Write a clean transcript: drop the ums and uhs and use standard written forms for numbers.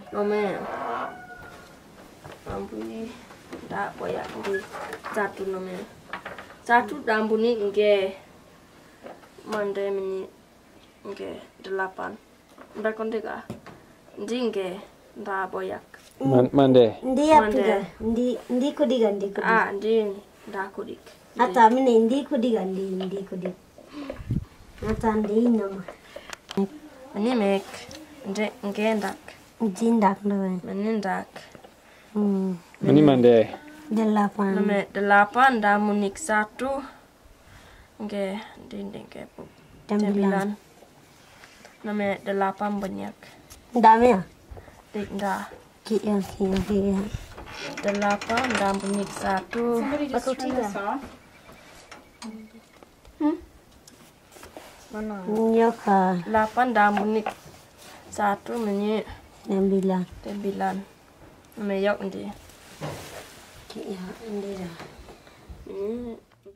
Nome Ambuni da boya di satu nome. Satu dambuni nge mande mini nge 8. Nda konteka. Ndi nge da boyak. Mande. Ndi apa? Ndi kudiga. Ndi da kudik. Ata mine ndi kudiga. Ata ndi nama. Ini mek nge ndak. Jindak doang. Menindak. Mani mande. 8. Nome 8 damunik 1 nge dinding ke 9. Nome 8 banyak. Dami ya? Dik nda. Kia. 8 damunik 1. Betul tidak? Mana? Nyoka. 8 damunik 1 menit 9. 9. Nome yok ndi. Kia. Ndira.